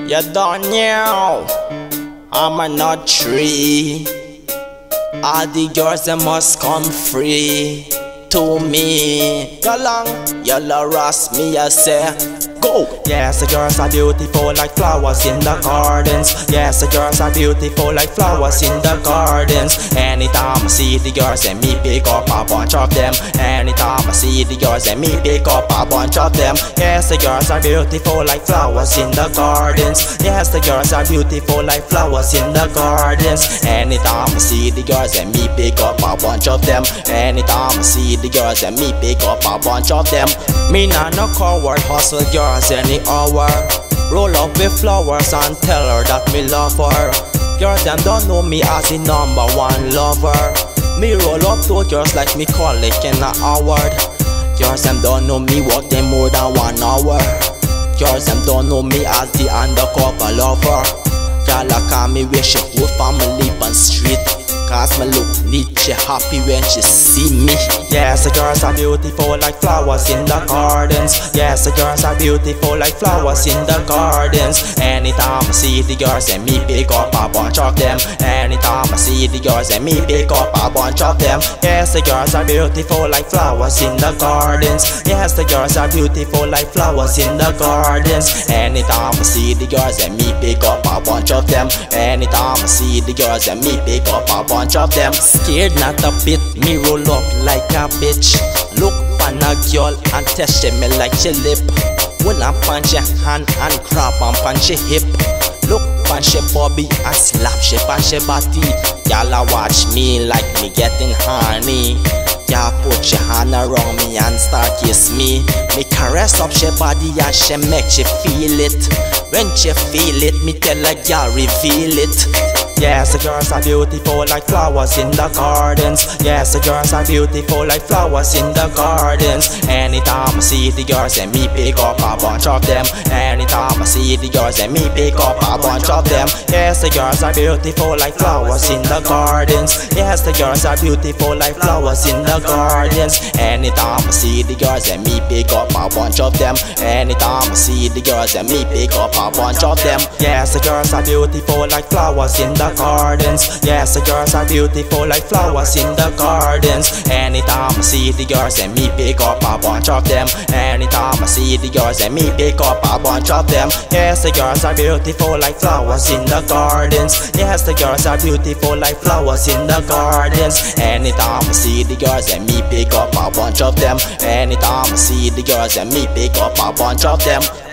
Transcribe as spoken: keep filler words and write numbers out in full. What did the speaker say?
You don't know I'm a nut tree. All the girls they must come free to me. Go long, yellow ras me I say go. Yes, the girls are beautiful like flowers in the gardens. Yes, the girls are beautiful like flowers in the gardens. Anytime I see the girls and me pick up a bunch of them. Anytime I see the girls and me pick up a bunch of them. Yes, the girls are beautiful like flowers in the gardens. Yes, the girls are beautiful like flowers in the gardens. Anytime I see the girls and me pick up a bunch of them. Anytime I see the girls and me pick up a bunch of them. Me not no coward, hustle girls any hour. Roll up with flowers and tell her that me love her. Girls them don't know me as the number one lover. Me roll up to girls like me college in a Howard. Girls them don't know me work them more than one hour. Girls them don't know me as the undercover lover. Girl I call me with she whole family on street. Cause me look neat, she happy when she see me. Yes, the girls are beautiful like flowers in the gardens. Yes, the girls are beautiful like flowers in the gardens. Anytime I see the girls and me pick up a bunch of them. Anytime I see the girls and me pick up a bunch of them. Yes, the girls are beautiful like flowers in the gardens. Yes, the girls are beautiful like flowers in the gardens. Anytime I see the girls and me pick up a bunch of them. Anytime I see the girls and me pick up a bunch bunch of them. Scared not a bit, me roll up like a bitch. Look on a girl and test me like she lip. When I punch your hand and grab and punch your hip. Look on she bobby and slap she on she body. Y'all watch me like me getting honey. Y'all put your hand around me and start kiss me. Me caress up she body and she make she feel it. When she feel it, me tell her y'all reveal it. Yes, the girls are beautiful like flowers in the gardens. Yes, the girls are beautiful like flowers in the gardens. Anytime I see the girls and me pick up a bunch of them. Anytime I see the girls and me pick up a bunch of them. Yes, the girls are beautiful like flowers in the gardens. Yes, the girls are beautiful like flowers in the gardens. Anytime I see the girls and me pick up a bunch of them. Anytime I see the girls and me pick up a bunch of them. Yes, the girls are beautiful like flowers in the gardens. Yes, the girls are beautiful like flowers in the gardens. Anytime I see the girls and me pick up a bunch of them. Anytime I see the girls and me pick up a bunch of them. Yes, the girls are beautiful like flowers in the gardens. Yes, the girls are beautiful like flowers in the gardens. Anytime I see the girls and me pick up a bunch of them. Anytime I see the girls and me pick up a bunch of them.